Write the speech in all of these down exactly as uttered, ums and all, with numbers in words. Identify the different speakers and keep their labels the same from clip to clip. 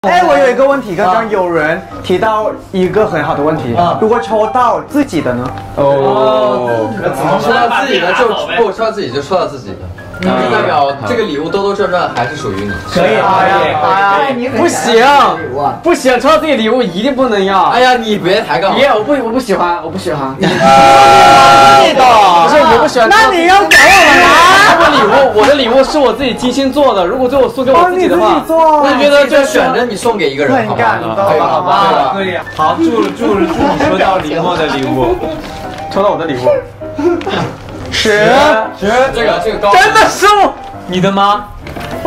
Speaker 1: 哎，我有一个问题，刚刚有人提到一个很好的问题，如果抽到自己的呢？
Speaker 2: 哦，抽到自己的就不抽到自己就抽到自己的。就代表这个礼物兜兜转转还是属于你。
Speaker 1: 可以，哎呀，
Speaker 3: 不行，不行，抽到自己礼物一定不能要。
Speaker 2: 哎呀，你别抬杠！
Speaker 3: 别，我不，我不喜欢，我不喜欢。
Speaker 1: 对的，
Speaker 3: 不是我不喜欢。
Speaker 1: 那你要给我们
Speaker 3: 拿我礼物，我的礼物是我自己精心做的。如果最后送给我自己的话，
Speaker 2: 我就觉得就选着你送给一个人，
Speaker 1: 很感动，
Speaker 2: 好吧，好吧，
Speaker 4: 可以。好，祝祝祝你收到李默的礼物，
Speaker 3: 抽到我的礼物。十
Speaker 2: 十，这个这个高，
Speaker 3: 真的是我，
Speaker 4: 你的吗？
Speaker 3: 哇！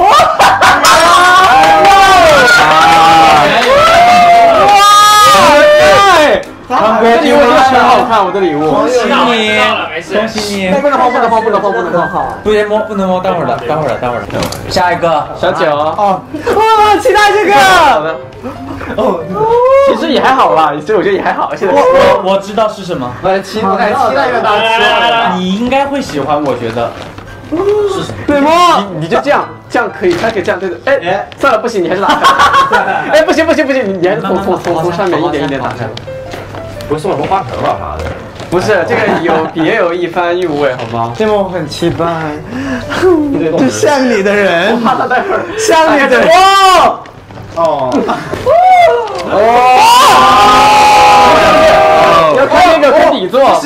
Speaker 3: 哇！这礼物真的很好看，我的礼物。
Speaker 4: 恭喜你，恭喜你！
Speaker 3: 不能碰，不能碰，不能碰，不能碰。
Speaker 4: 不能摸，不能摸，待会儿了，待会儿了，待会儿了。
Speaker 3: 下一个，小九。哦，
Speaker 1: 哇，期待这个。
Speaker 3: 好的。哦，其实也还好啦，其实我觉得也还好。现在
Speaker 4: 我我知道是什么。
Speaker 3: 我期我在期待一个答案。
Speaker 4: 你应该会喜欢，我觉得。是什么？
Speaker 3: 对吗？你你就这样，这样可以，它可以这样对的。哎哎，算了，不行，你还是打开。哎，不行不行不行，你你还是从从从从上面一点一点打开。
Speaker 2: 不是送了个花盆吧啥的？
Speaker 3: 不是，这个有别有一番韵味，好吗？
Speaker 1: 这么我很期待，就像你的人，
Speaker 3: 我怕他待会儿
Speaker 1: 像你的人。哇！哦
Speaker 3: 哦！要看那个跟底座。哇！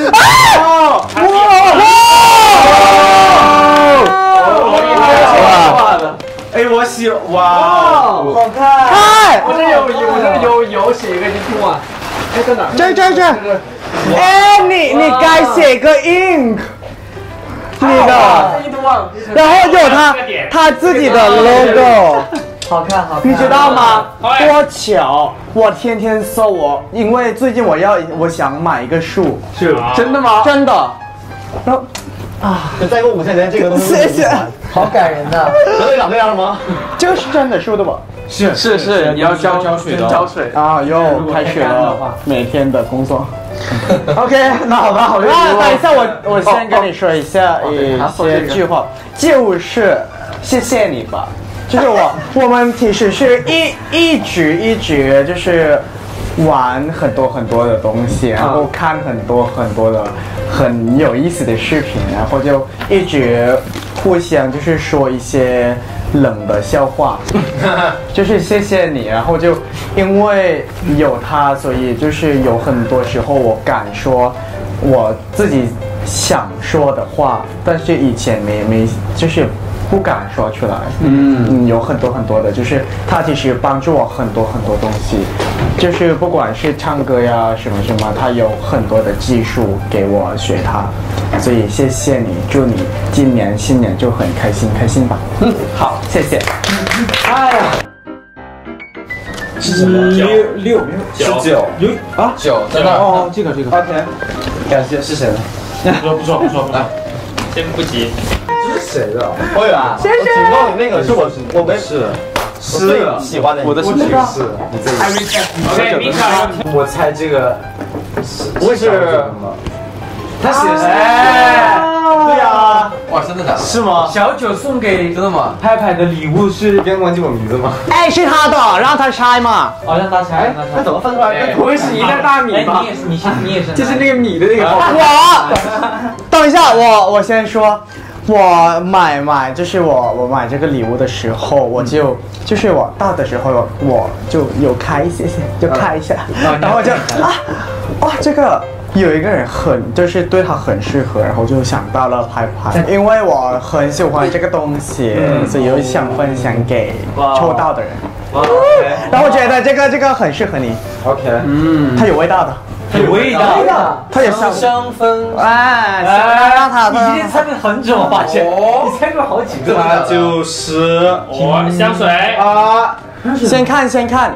Speaker 4: 哇！哎，我喜哇，
Speaker 1: 好看！
Speaker 3: 我这有我这有有写一个 two 啊。哎，在哪？
Speaker 1: 这这这！哎，你你该写个 ink， 你的，然后有他他自己的 logo，
Speaker 3: 好看好看。
Speaker 1: 你知道吗？多巧！我天天搜我，因为最近我要我想买一个树，
Speaker 3: 是真的吗？
Speaker 1: 真的。然后
Speaker 5: 啊，再给我五千钱，这个东西
Speaker 1: 谢谢，
Speaker 3: 好感人呐！
Speaker 5: 得队长这样吗？
Speaker 1: 这个是真的树的吧？
Speaker 3: 是是是，你要浇
Speaker 4: 浇水的，
Speaker 3: 浇水
Speaker 1: 啊，又开始了每天的工作。OK， 那好吧，好吧。等一下，我我先跟你说一下一些句话，就是谢谢你吧。就是我我们其实是一一直一直就是玩很多很多的东西，然后看很多很多的很有意思的视频，然后就一直互相就是说一些冷的笑话，就是谢谢你，然后就因为有他，所以就是有很多时候我敢说我自己想说的话，但是以前没没就是不敢说出来。嗯嗯，有很多很多的，就是他其实帮助我很多很多东西，就是不管是唱歌呀什么什么，他有很多的技术给我学他，所以谢谢你，祝你今年新年就很开心开心吧。嗯，好，谢谢。哎呀，
Speaker 4: 是什么？六六
Speaker 5: 十九
Speaker 4: 有
Speaker 2: 啊九在那
Speaker 4: 哦，这个这个
Speaker 5: OK， 感谢是谁的？
Speaker 4: 不说不说不说不说，先不急。
Speaker 5: 这是谁的？会啊，谢谢。警告你那个是我，我没是是喜欢的，
Speaker 3: 我的是
Speaker 5: 是你这个。
Speaker 4: OK， 米卡，
Speaker 5: 我猜这个是不是？他写谁？对呀，
Speaker 2: 哇，真的假的？
Speaker 5: 是吗？
Speaker 4: 小九送给
Speaker 2: 真的吗？
Speaker 4: 拍拍的礼物是，
Speaker 5: 别忘记我名字吗？
Speaker 1: 哎，是他的，让他拆嘛。
Speaker 4: 哦，让他猜，让他猜。
Speaker 5: 他怎么分出来？
Speaker 3: 不会是一袋大米吧？
Speaker 4: 你也是，你是你也是，
Speaker 3: 就是那个米的那个。
Speaker 1: 我，等一下，我我先说。我买买就是我我买这个礼物的时候，我就就是我到的时候我就有开一些些，就开一下，然后我就啊哇这个有一个人很就是对他很适合，然后就想到了拍拍，因为我很喜欢这个东西，所以我想分享给抽到的人。然后我觉得这个这个很适合你。
Speaker 5: OK，
Speaker 1: 嗯，它有味道的。
Speaker 4: 有味道，
Speaker 1: 它有香
Speaker 2: 香氛，
Speaker 1: 哎，让它
Speaker 4: 你今天猜了很准，我发现，你猜过好几个。
Speaker 5: 那就是
Speaker 4: 哦，香水
Speaker 5: 啊，
Speaker 1: 先看先看，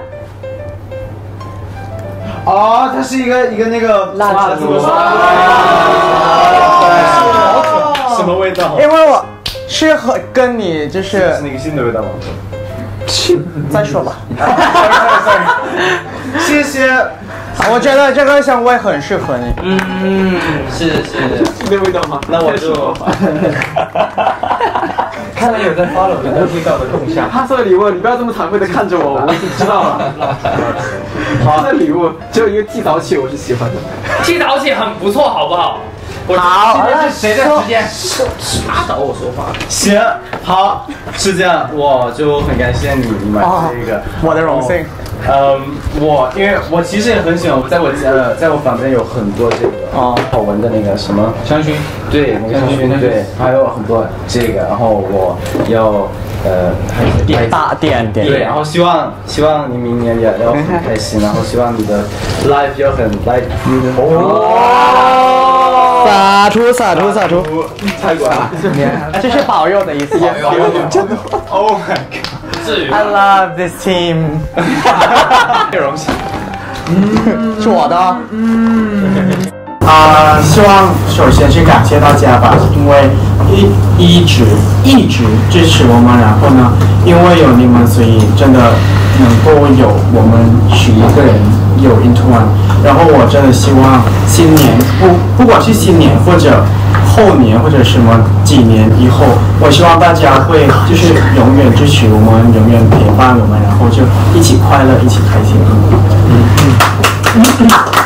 Speaker 5: 哦，它是一个一个那个
Speaker 1: 蜡烛，
Speaker 5: 什么味道？
Speaker 1: 因为我是和跟你就是
Speaker 5: 是那个新的味道吗？
Speaker 1: 再说吧。
Speaker 5: 谢谢。
Speaker 1: 我觉得这个香味很适合你。
Speaker 2: 嗯，是是，
Speaker 3: 那味道吗？
Speaker 5: 那我就看来有在 follow 你的味道的动向。
Speaker 3: 他说的礼物，你不要这么惭愧的看着我，我已经知道了。好，这礼物只有一个剃早起，我是喜欢的。
Speaker 6: 剃早起很不错，好不好？
Speaker 1: 好，
Speaker 5: 现在是谁的时间？
Speaker 6: 他找我说话。
Speaker 5: 行，好，是这样，我就很感谢你，你买这个，
Speaker 1: 我的荣幸。
Speaker 5: 嗯，我因为我其实也很喜欢，我在我呃，在我房间有很多这个哦好闻的那个什么
Speaker 4: 香薰，
Speaker 5: 对，那个香薰，对，还有很多这个，然后我要呃
Speaker 1: 点大点点，
Speaker 5: 对，然后希望希望你明年也要很开心，然后希望你的 life 要很 like beautiful。
Speaker 1: 撒出撒出撒出，
Speaker 5: 泰国啊，
Speaker 1: 这是保佑的意思。
Speaker 2: 保佑
Speaker 1: 真的。
Speaker 5: Oh my god！
Speaker 6: 至于
Speaker 1: I love this team。
Speaker 5: 很荣幸。
Speaker 1: 嗯，是我的。
Speaker 7: 嗯。啊、呃，希望首先是感谢大家吧，因为一一直一直支持我们，然后呢，因为有你们，所以真的能够有我们十一个人有 Into One， 然后我真的希望新年不不管是新年或者后年或者什么几年以后，我希望大家会就是永远支持我们，永远陪伴我们，然后就一起快乐，一起开心。嗯嗯。